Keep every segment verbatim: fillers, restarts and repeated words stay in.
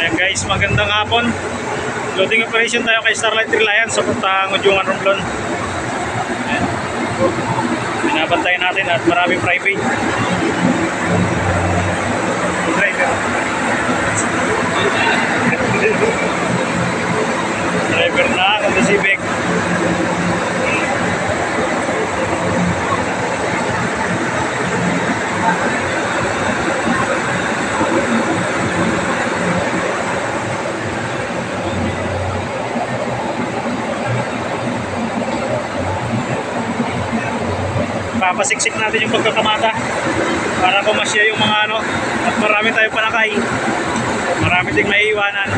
Ayan guys, magandang hapon. Loading operation tayo kay Starlight Reliance sa puntang Ujungan Romblon. Ayan. Binabantayan natin at maraming private. Driver. Driver na, Honda Civic. Papasiksik natin yung pagkakamata para pumasya yung mga ano, at marami tayong panakay, marami ding may iwanan.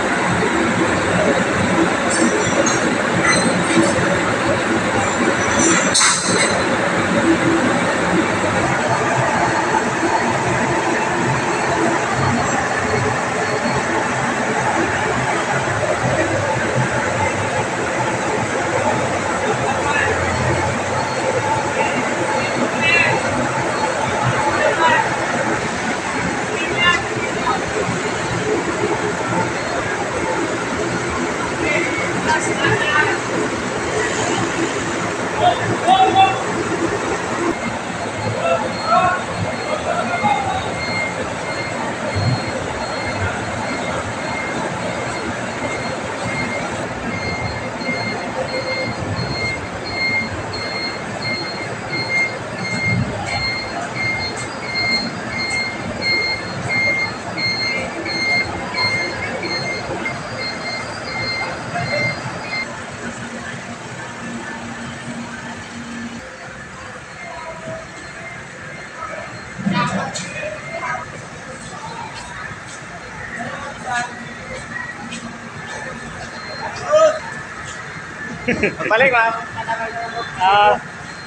Balik ba? Ah.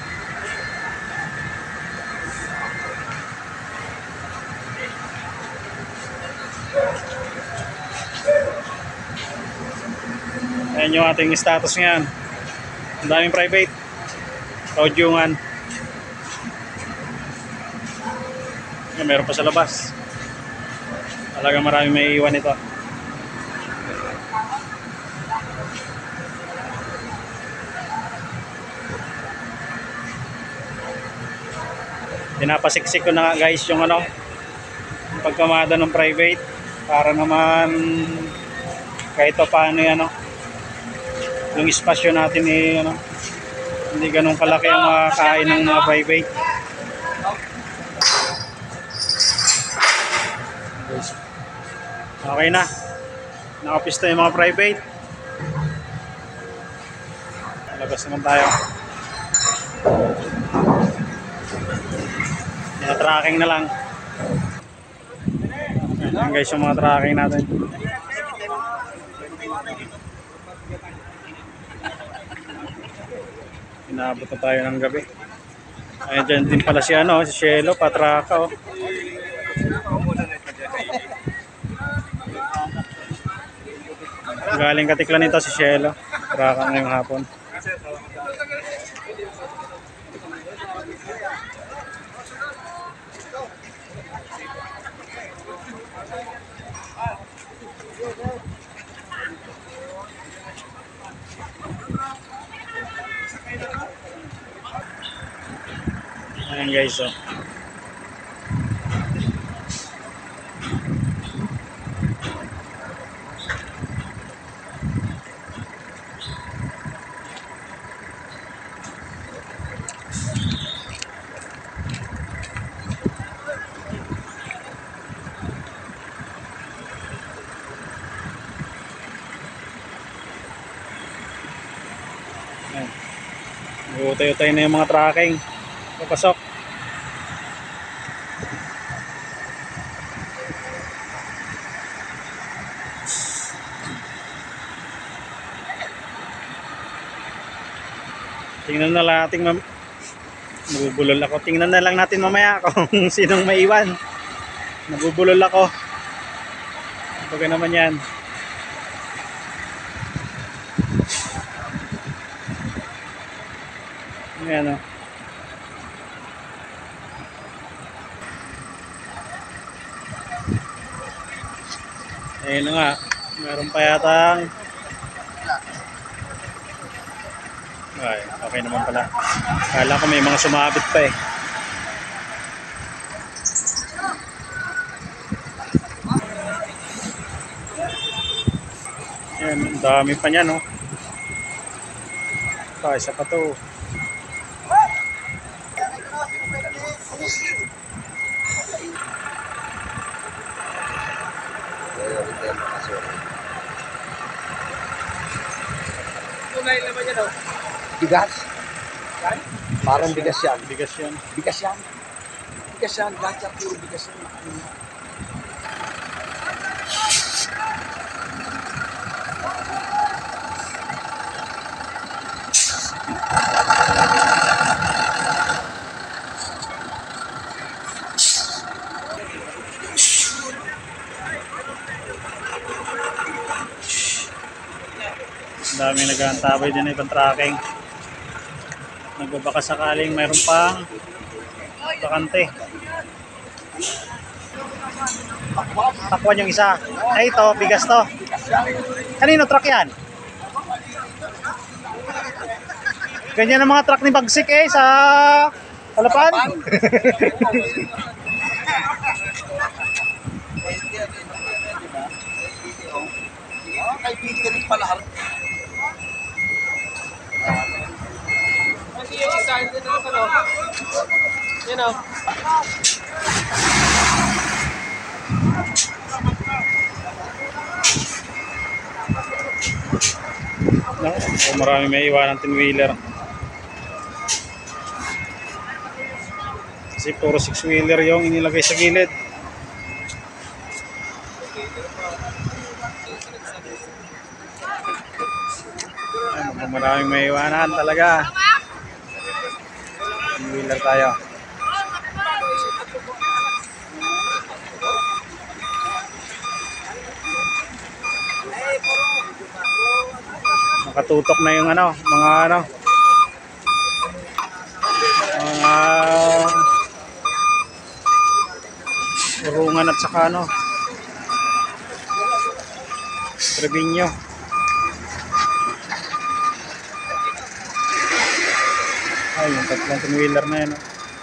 Ayan yung ating status ngayon. Ang daming private. Ujungan. Meron pa sa labas. Talagang maraming may iwan ito. Pinapasiksik ko na nga guys yung ano, yung pagkamada ng private para naman kahit pa paano yan, ano, yung espasyo natin eh, ano, hindi ganun kalaki ang makakain ng mga private. Okay na, nakapista yung mga private. Labas naman tayo. Mga tracking na lang. Ayan guys yung mga tracking natin. Inabot na tayo ng gabi. Ayan dyan din pala si ano, si Shelo, patraka oh. Galing Katiklan nito si Shelo. Traka ngayong hapon. Ayan guys oh. Utay-utay na yung mga tracking. Papasok. Tingnan na lang natin, nabubulol ako. Tingnan na lang natin mamaya kung sinong maiwan. Nabubulol ako. Baga naman yan. Ayan o. Ayun na nga, meron pa yatang ay, okay naman pala. Kala ko may mga sumabit pa eh. Ayan, ang dami pa niyan, no? Pa, isa pa to. Tunay naman yan, oh. Bigas. Parang bigas yan. Bigas yan. Bigas yan. Bigas yan. Lahat yan puro bigas yan. Ang dami nag-aantabay din ibang tracking. Nagbabaka sakaling mayroon pang bakante. Takwan yung isa. Ay ito, bigas to. Kanino truck yan? Ganyan ang mga truck ni Bagsik eh sa Halapan. Kay Peter pala. Kasi yung isa, hindi na ano. Yan, oh. No, oh, marami may iwanan tin-wheeler. Kasi puro six-wheeler yung inilagay sa gilid. Ay, maraming may iwanan talaga. Tin-wheeler tayo. Nakatutok na yung ano, mga ano, mga urungan at saka ano, Trevino. Ay, yung tatlong tin-wheeler na yun.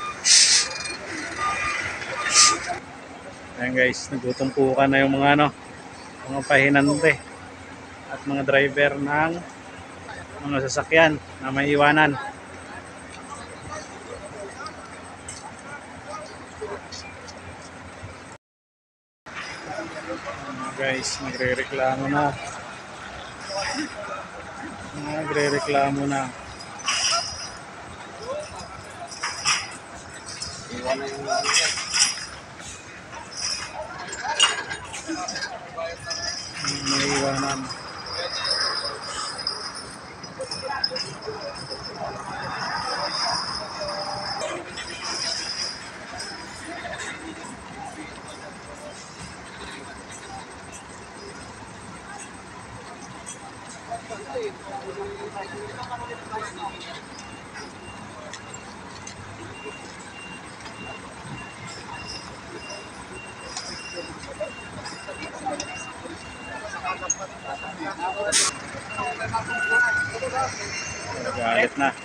Ayan guys, nagtutumpukan na yung mga ano, mga pahinante at mga driver ng mga sasakyan na may iwanan. Guys, nagre-reklamo na. Nagre-reklamo na. Iwan na yung May iwanan. Galit na.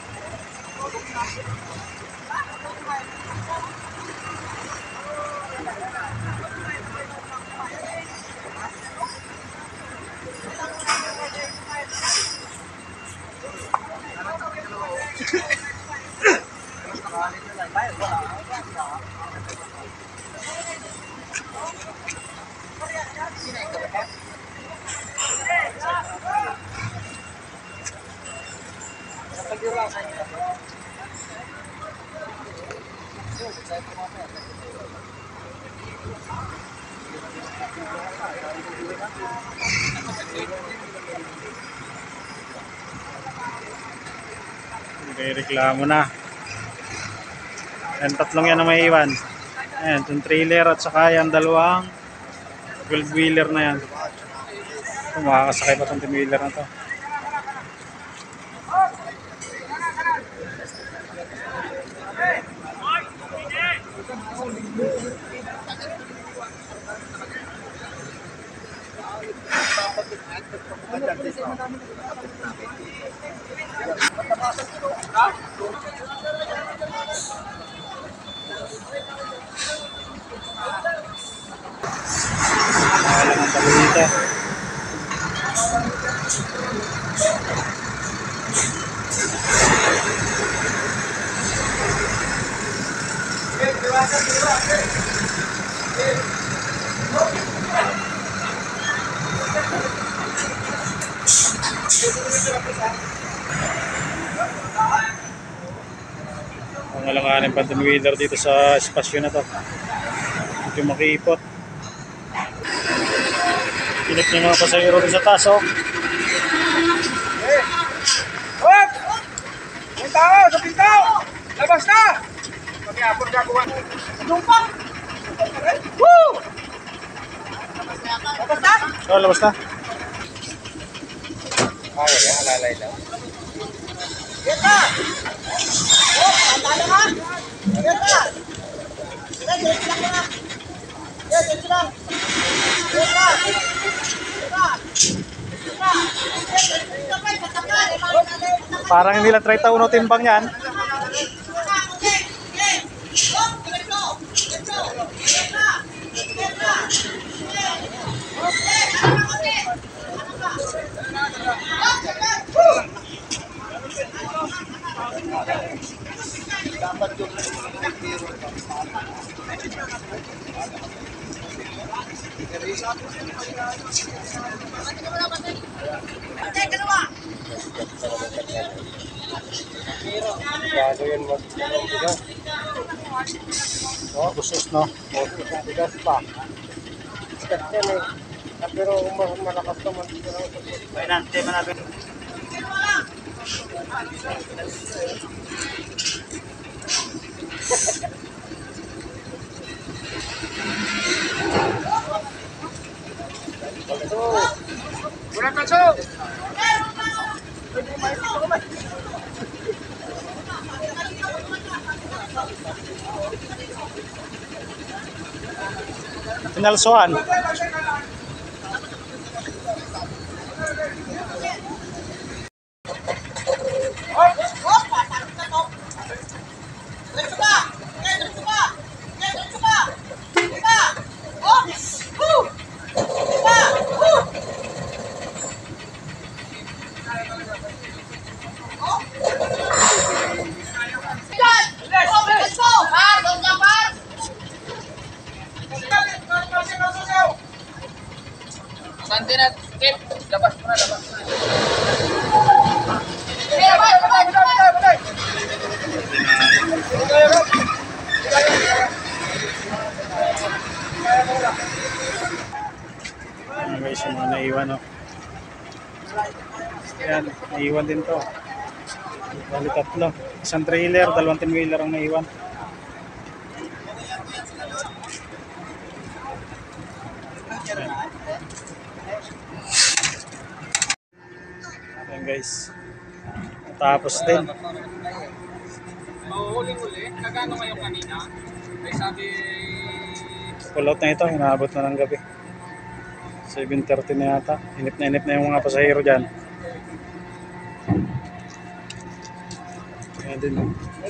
Okay, reklamo na. Yan, tatlong yan na may iwan. Ayan, itong trailer at saka yan dalawang twelve wheeler na yan. Ito, makakasakay pa itong wheeler na to. Wala ng talo dito. Ang alanganin pa din wheeler dito sa espasyo na to. Medyo makiipot. Pinip niya mga pasahero doon sa taas, oh. Hop! May tao sa pinto! Labas na! Kami apon gagawa. Lumpang! Woo! Labas na? Oh, labas na. Ay, alalay lang. Get na! Oh, tanda ka! Get na! Get, get lang na! Get, get lang! Get na! Parang hindi lang treta uno timbang yan. Bago yun mag-bigas. Oh, gusos, no? Bigas pa. Bigas yan eh. Pero mas malakas naman dito lang sa puso. Kailan, tema natin. Bulan kaso! Pinalsuan. Sante na, Kip. Labas mo na, labas mo na. Ayan guys, yung mga naiwan, no? Ayan, naiwan din to. Bali tatlo. Isang trailer, dalawang tin-wheeler ang naiwan. Ayan. Ayan guys. Tapos din. Huli-huli, kagano ngayon kanina? May sabi... Pull out na ito, inaabot na ng gabi. seven thirty na yata. Inip na inip na yung mga pasahero dyan. Ayan din.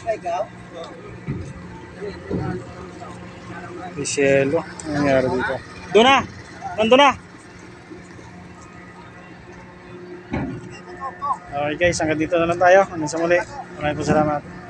Michelo. Ano nangyari dito? Doon na! Nandun na! Okay guys, hanggang dito na lang tayo. Hanggang sa muli. Maraming po salamat.